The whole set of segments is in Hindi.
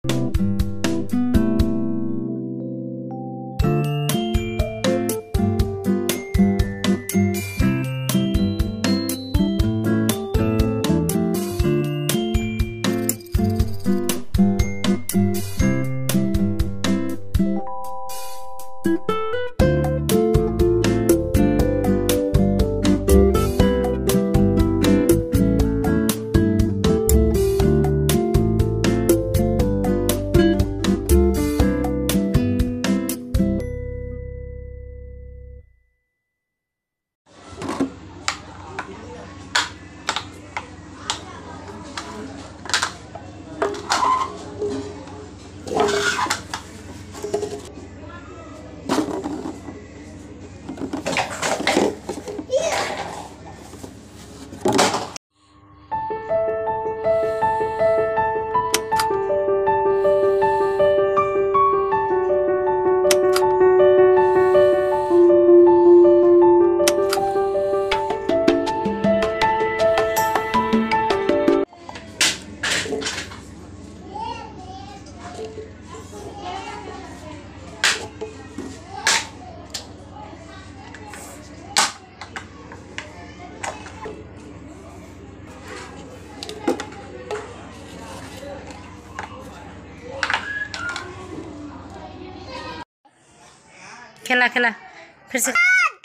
खेला खेला फिर से।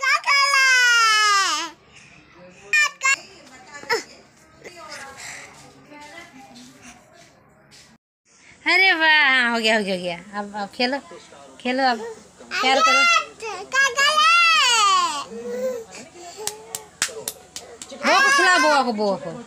अरे वाह, हो गया हो गया हो गया। अब खेलो खेलो, अब प्यार करो। बुआ को खिला, बुआ को बुआ को।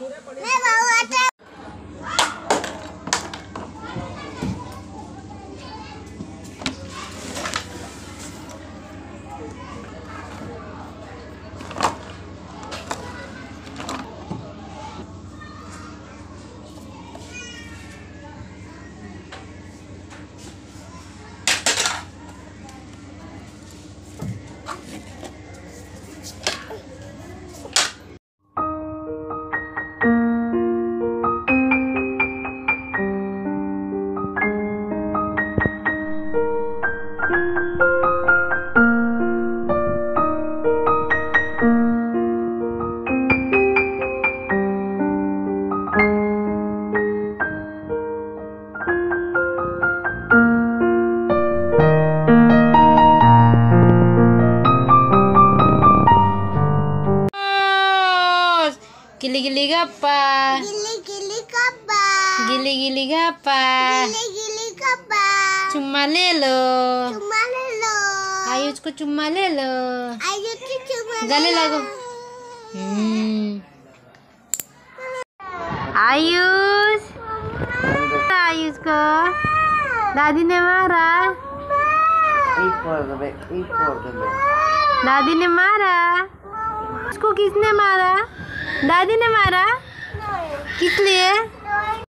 गिली गिली गप्पा, गिली गिली गप्पा, गिली गिली गप्पा, गिली गिली गप्पा। चुम्मा ले लो, चुम्मा ले लो, आयुष को चुम्मा ले लो, आयुष को चुम्मा गले लगो। आयुष, आयुष को दादी ने मारा, दादी ने मारा। उसको किसने मारा? दादी ने मारा। किस लिए?